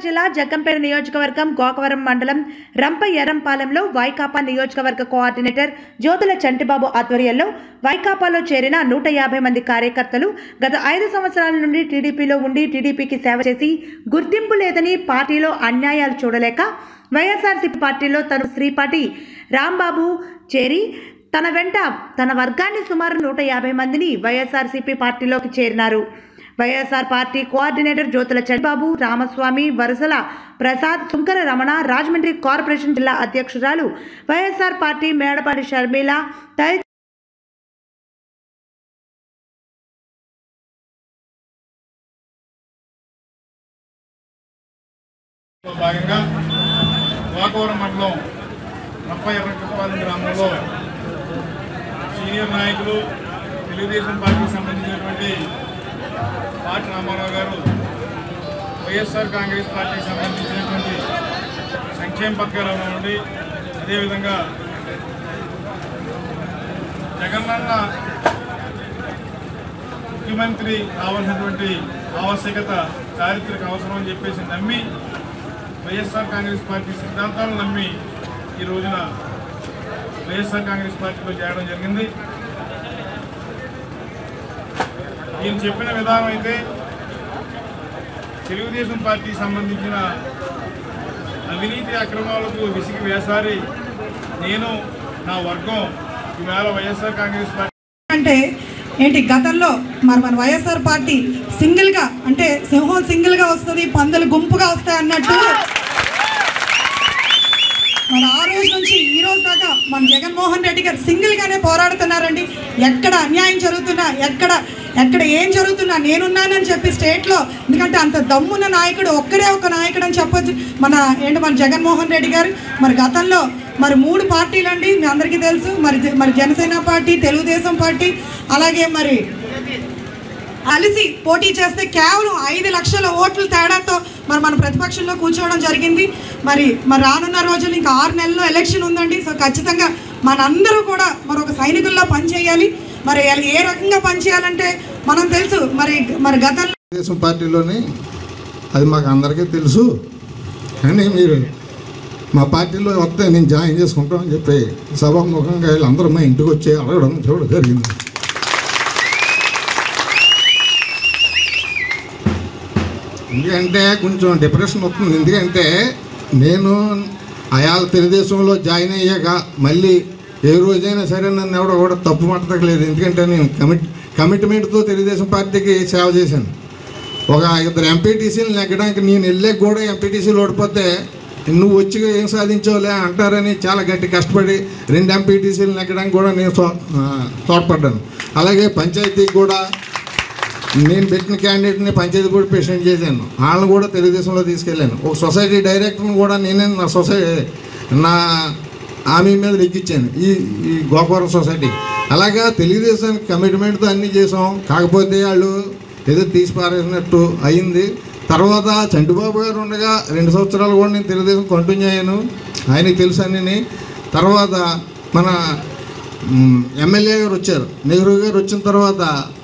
జిల్లా జగ్గంపేట నియోజకవర్గం గోకవరం మండలం రంప ఎర్రంపాలెంలో వైకాపా నియోజకవర్గ కోఆర్డినేటర్ జ్యోతుల చంటిబాబు ఆధ్వర్యంలో వైకాపాలో చేరిన 150 మంది కార్యకర్తలు గత 5 సంవత్సరాల నుండి టీడీపీలో ఉండి టీడీపీకి సేవ చేసి గుర్తింపు లేదని పార్టీలో అన్యాయాలు చూడలేక వైఎస్ఆర్సీపీ పార్టీలో తను శ్రీపాటి రాంబాబు చేరి తన వెంట తన వర్గాన్ని సుమారు 150 మందిని వైఎస్ఆర్సీపీ పార్టీలోకి చేరినారు. YSR party coordinator Jyothula Chantibabu, Ramaswamy, Varasala Prasad, Sunkara Ramana, Rajahmundry corporation జిల్లా అధ్యక్షురాలు వైఎస్ఆర్ పార్టీ మేడపాటి షర్మిల భాగంగా గోకవరం మండలం రంప ఎర్రంపాలెం గ్రామంలో సీనియర్ నాయకులు తెలుగుదేశం పార్టీకి సంబంధించినటువంటి పాటి రామారావు గారు వైఎస్ఆర్ కాంగ్రెస్ పార్టీకి సంబంధించినటువంటి సంక్షేమ పథకాలు నుండి అదేవిధంగా జగనన్న ముఖ్యమంత్రి కావాల్సినటువంటి ఆవశ్యకత చారిత్రక అవసరం అని చెప్పేసి నమ్మి వైఎస్ఆర్ కాంగ్రెస్ పార్టీ సిద్ధాంతాలను నమ్మి ఈ రోజున వైఎస్ఆర్ కాంగ్రెస్ పార్టీలో చేరడం జరిగింది. నేను చెప్పిన విధానం అయితే తెలుగుదేశం పార్టీకి సంబంధించిన అవినీతి అక్రమాలకు విసిగి వేసారి నేను నా వర్గం ఈవేళ వైఎస్ఆర్ కాంగ్రెస్ పార్టీ అంటే ఏంటి గతంలో మన వైఎస్ఆర్ పార్టీ సింగిల్గా అంటే సింహం సింగిల్గా వస్తుంది, పందులు గుంపుగా వస్తాయి అన్నట్టు మన ఆ రోజు నుంచి ఈ రోజు దాకా మన జగన్మోహన్ రెడ్డి గారు సింగిల్గానే పోరాడుతున్నారండి. ఎక్కడ అన్యాయం జరుగుతున్నా ఎక్కడ ఏం జరుగుతున్నా నేనున్నానని చెప్పి స్టేట్లో, ఎందుకంటే అంత దమ్మున్న నాయకుడు ఒక్కడే ఒక నాయకుడు అని చెప్పొచ్చు మన జగన్మోహన్ రెడ్డి గారు. మరి గతంలో 3 పార్టీలు అండి, మీ అందరికీ తెలుసు. మరి జనసేన పార్టీ, తెలుగుదేశం పార్టీ, అలాగే మరి కలిసి పోటీ చేస్తే కేవలం 5 లక్షల ఓట్ల తేడాతో మన ప్రతిపక్షంలో కూర్చోవడం జరిగింది. మరి రానున్న రోజులు ఇంకా 6 నెలల్లో ఎలక్షన్ ఉందండి. సో ఖచ్చితంగా మనందరూ కూడా ఒక సైనికుల్లో పనిచేయాలి. మరి ఏ రకంగా పనిచేయాలంటే మనం తెలుసు. మరి గతంలో తెలుగుదేశం పార్టీలోని అది మాకు అందరికీ తెలుసు, కానీ మీరు మా పార్టీలో వస్తే నేను జాయిన్ చేసుకుంటామని చెప్పి సభాముఖంగా వీళ్ళందరూ మా ఇంటికి వచ్చి అడగడం చూడడం జరిగింది. ఎందుకంటే కొంచెం డిప్రెషన్ వస్తుంది. ఎందుకంటే నేను అయాల తెలుగుదేశంలో జాయిన్ అయ్యాక మళ్ళీ ఏ రోజైనా సరే నన్ను ఎవడో కూడా తప్పు మాట్లాడలేదు. ఎందుకంటే నేను కమిట్మెంట్తో తెలుగుదేశం పార్టీకి సేవ చేశాను. ఒక 2 ఎంపీటీసీలు నెగ్గడానికి నేను వెళ్ళాక కూడా ఎంపీటీసీలు ఓడిపోతే నువ్వు వచ్చి ఏం సాధించావులే అంటారని చాలా గట్టి కష్టపడి 2 ఎంపీటీసీలు నెగ్గడానికి కూడా నేను తోడ్పడ్డాను. అలాగే పంచాయతీకి కూడా నేను పెట్టిన క్యాండిడేట్ని పంచాయతీ బోర్డు ప్రెసిడెంట్ చేశాను. వాళ్ళని కూడా తెలుగుదేశంలో తీసుకెళ్ళాను. ఒక సొసైటీ డైరెక్టర్ని కూడా నేనే నా హామీ మీద ఎక్కించాను ఈ గోకవరం సొసైటీ. అలాగా తెలుగుదేశానికి కమిట్మెంట్తో అన్నీ చేసాం. కాకపోతే వాళ్ళు ఏదో తీసి పారేసినట్టు అయింది. తర్వాత చంటిబాబు గారు ఉండగా 2 సంవత్సరాలు కూడా నేను తెలుగుదేశం కంటిన్యూ అయ్యాను. ఆయనకి తెలుసు అన్నీ. తర్వాత మన ఎమ్మెల్యే గారు వచ్చారు, నెహ్రూ గారు వచ్చిన తర్వాత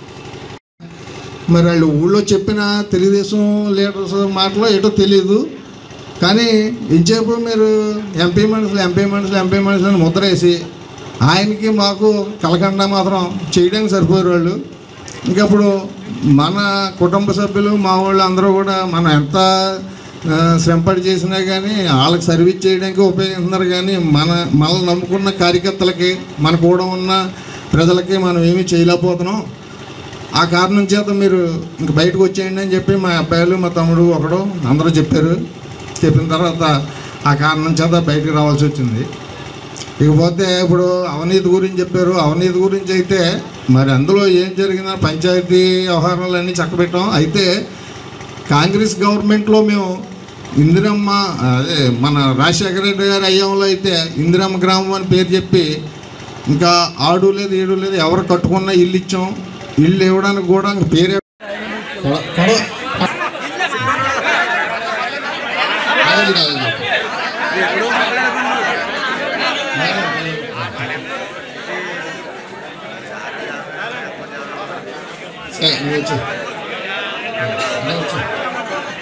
మరి వాళ్ళు ఊళ్ళో చెప్పిన తెలుగుదేశం లీడర్స్ మాటలో ఏటో తెలియదు, కానీ ఇంచేపు మీరు ఎంపీ మనుషులు అని ముద్రేసి ఆయనకి మాకు కలకండా మాత్రం చేయడానికి సరిపోయారు వాళ్ళు. ఇంకప్పుడు మన కుటుంబ సభ్యులు మా వాళ్ళు అందరూ కూడా మనం ఎంత శ్రమపడి చేసినా కానీ వాళ్ళకి సర్వీస్ చేయడానికి ఉపయోగిస్తున్నారు. కానీ మనల్ని నమ్ముకున్న కార్యకర్తలకి మన కూడా ఉన్న ప్రజలకి మనం ఏమీ చేయలేకపోతున్నాం. ఆ కారణం చేత మీరు ఇంక బయటకు వచ్చేయండి అని చెప్పి మా అబ్బాయిలు, మా తమ్ముడు ఒకడు అందరూ చెప్పారు. చెప్పిన తర్వాత ఆ కారణం చేత బయటకు రావాల్సి వచ్చింది. ఇకపోతే ఇప్పుడు అవినీతి గురించి చెప్పారు. అవినీతి గురించి అయితే మరి అందులో ఏం జరిగిందో పంచాయతీ వ్యవహారాలన్నీ చక్కబెట్టాం. అయితే కాంగ్రెస్ గవర్నమెంట్లో మేము ఇందిరమ్మ అదే మన రాజశేఖర రెడ్డి గారి అయ్యంలో అయితే ఇందిరమ్మ గ్రామం అని పేరు చెప్పి ఇంకా 6 లేదు 7 లేదు ఎవరు కట్టుకున్న ఇల్లు ఇచ్చాం. ఇల్లు ఇవ్వడానికి కూడా పేరే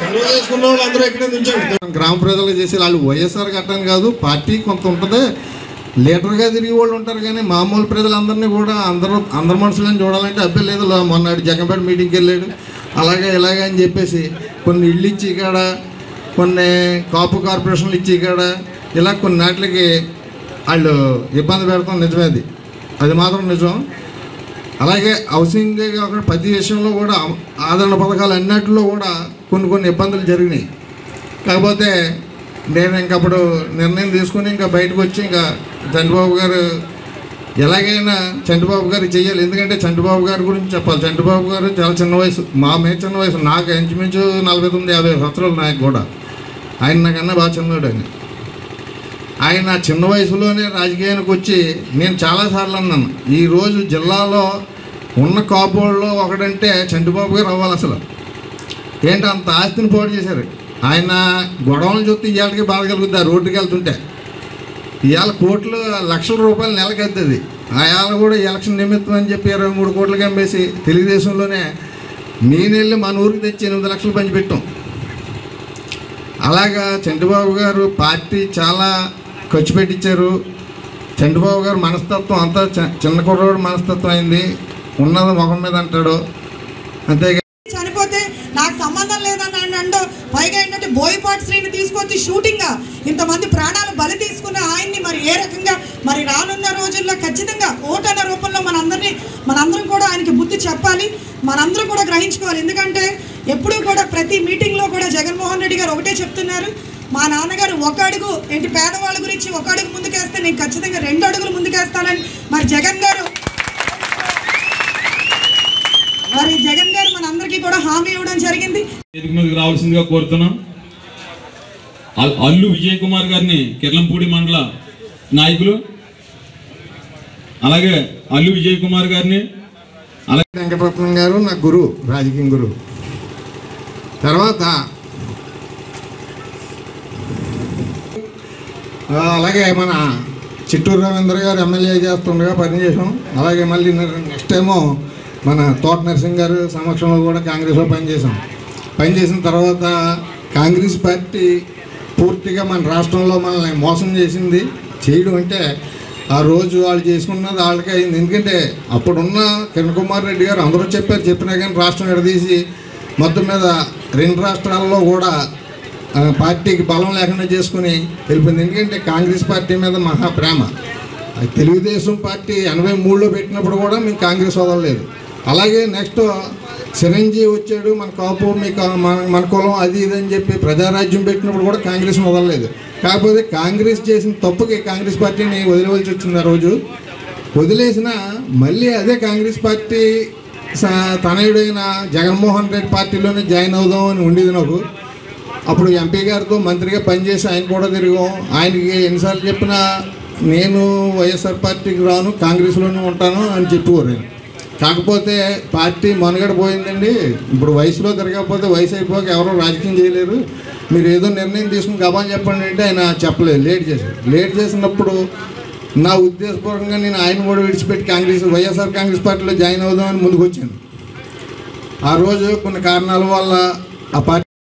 వేసుకున్న వాళ్ళు అందరూ ఎక్కడే నుంచండి. గ్రామ ప్రజలకు చేసి వాళ్ళు వైఎస్ఆర్ కట్టని కాదు, పార్టీ కొంత ఉంటుంది, లీడర్గా తిరిగి వాళ్ళు ఉంటారు. కానీ మామూలు ప్రజలందరినీ కూడా అందరు మనుషులను చూడాలంటే అబ్బే లేదు. మొన్నటి జగన్పేట మీటింగ్కి వెళ్ళాడు, అలాగే ఇలాగే అని చెప్పేసి కొన్ని ఇళ్ళు ఇచ్చి కాడ, కొన్ని కాపు కార్పొరేషన్లు ఇచ్చి కాడ, ఇలా కొన్ని నాటికి వాళ్ళు ఇబ్బంది పెడతాం, నిజమేది, అది మాత్రం నిజం. అలాగే హౌసింగ్ కాకుండా ప్రతి విషయంలో కూడా ఆదరణ పథకాలు అన్నింటిలో కూడా కొన్ని ఇబ్బందులు జరిగినాయి. కాకపోతే నేను ఇంకప్పుడు నిర్ణయం తీసుకుని ఇంకా బయటకు వచ్చి ఇంకా చంద్రబాబు గారు ఎలాగైనా చంద్రబాబు గారు చేయాలి. ఎందుకంటే చంద్రబాబు గారి గురించి చెప్పాలి. చంద్రబాబు గారు చాలా చిన్న వయసు, చిన్న వయసు, నాకు ఇంచుమించు 49-50 సంవత్సరాలు నాకు కూడా. ఆయన నాకన్నా బాగా చిన్నవాడు. ఆయన చిన్న వయసులోనే రాజకీయానికి వచ్చి నేను చాలాసార్లు అన్నాను, ఈరోజు జిల్లాలో ఉన్న కాపుల్లో ఒకడంటే చంద్రబాబు గారు అవ్వాలి. అసలు ఏంటి అంత ఆస్తిని పోటు చేశారు. ఆయన గొడవలు చూస్తే ఇవాళకి బాధ కలుగుతుంది. ఆ రోడ్డుకి వెళ్తుంటే ఇవాళ కోట్లు లక్షల రూపాయలు నెలకి అవుతుంది. ఆయాల కూడా ఎలక్షన్ నిమిత్తం అని చెప్పి 23 కోట్లకి అమ్మేసి తెలుగుదేశంలోనే నేను వెళ్ళి మన ఊరికి తెచ్చి 8 లక్షలు పంచిపెట్టాం. అలాగా చంద్రబాబు గారు పార్టీ చాలా ఖర్చు పెట్టించారు. చంద్రబాబు గారు మనస్తత్వం అంతా చిన్న కుర్రోడు మనస్తత్వం అయింది. ఉన్నది ముఖం మీద అంటాడు అంతేగా. చనిపోతే నాకు సంబంధం లేదని అండో, పైగా ఏంటంటే బోయపాటి శ్రీని తీసుకొచ్చి షూటింగ్గా ఇంతమంది ప్రాణాలు బలి తీసుకున్న ఆయన్ని మరి ఏ రకంగా మరి రానున్న రోజుల్లో ఖచ్చితంగా ఓటన్న రూపంలో మనందరం కూడా ఆయనకి బుద్ధి చెప్పాలి, మనందరం కూడా గ్రహించుకోవాలి. ఎందుకంటే ఎప్పుడూ కూడా ప్రతి మీటింగ్లో కూడా జగన్మోహన్ రెడ్డి గారు ఒకటే చెప్తున్నారు, మా నాన్నగారు ఒక అడుగు ఏంటి పేదవాళ్ళ గురించి ఒక అడుగు ముందుకేస్తే నేను ఖచ్చితంగా 2 అడుగులు ముందుకేస్తానని మరి జగన్ గారు మనందరికీ కూడా హామీ ఇవ్వడం జరిగింది. రావాల్సిందిగా కోరుతున్నాం. అల్లు విజయ్ కుమార్ గారిని కిర్లంపూడి మండల నాయకులు, అలాగే అల్లు విజయ్ కుమార్ గారిని, అలాగే వెంకటరత్నం గారు నా గురువు, రాజకీయ గురువు. తర్వాత అలాగే మన చిట్టూరు రవీంద్ర గారు ఎమ్మెల్యే చేస్తుండగా పనిచేసాం. అలాగే మళ్ళీ నెక్స్ట్ టైము మన తోట నరసింహ గారు సమక్షంలో కూడా కాంగ్రెస్లో పనిచేసిన తర్వాత కాంగ్రెస్ పార్టీ పూర్తిగా మన రాష్ట్రంలో మనల్ని మోసం చేసింది. చేయడం అంటే ఆ రోజు వాళ్ళు చేసుకున్నది వాళ్ళకే అయింది. ఎందుకంటే అప్పుడున్న కిరణ్ కుమార్ రెడ్డి గారు అందరూ చెప్పినా కానీ రాష్ట్రం విడదీసి మొత్తం మీద 2 రాష్ట్రాల్లో కూడా పార్టీకి బలం లేకుండా చేసుకుని వెళ్ళిపోయింది. ఎందుకంటే కాంగ్రెస్ పార్టీ మీద మహా ప్రేమ. తెలుగుదేశం పార్టీ 83లో పెట్టినప్పుడు కూడా మేము కాంగ్రెస్ వదలలేదు. అలాగే నెక్స్ట్ చిరంజీవి వచ్చాడు, మన కాపు మన కులం అది ఇది అని చెప్పి ప్రజారాజ్యం పెట్టినప్పుడు కూడా కాంగ్రెస్ వదలలేదు. కాకపోతే కాంగ్రెస్ చేసిన తప్పుకి కాంగ్రెస్ పార్టీని వదిలేవలసి వచ్చింది. ఆ రోజు వదిలేసిన మళ్ళీ అదే కాంగ్రెస్ పార్టీ తనయుడైన జగన్మోహన్ రెడ్డి పార్టీలోనే జాయిన్ అవుదాం అని ఉండేది నాకు. అప్పుడు ఎంపీ గారితో మంత్రిగా పనిచేసి ఆయన కూడా తిరిగాం. ఆయనకి ఎన్నిసార్లు చెప్పినా నేను వైఎస్ఆర్ పార్టీకి రాను, కాంగ్రెస్లోనే ఉంటాను అని చెప్పేవారు. కాకపోతే పార్టీ మనుగడ పోయిందండి. ఇప్పుడు వయసులో తిరగకపోతే వయసు అయిపోక ఎవరో రాజకీయం చేయలేరు, మీరు ఏదో నిర్ణయం తీసుకుని గబాన్ చెప్పండి అంటే ఆయన చెప్పలేదు, లేట్ చేసినప్పుడు నా ఉద్దేశపూర్వకంగా నేను ఆయన కూడా విడిచిపెట్టి వైఎస్ఆర్ కాంగ్రెస్ పార్టీలో జాయిన్ అవుదామని ముందుకు వచ్చాను. ఆ రోజు కొన్ని కారణాల వల్ల ఆ పార్టీ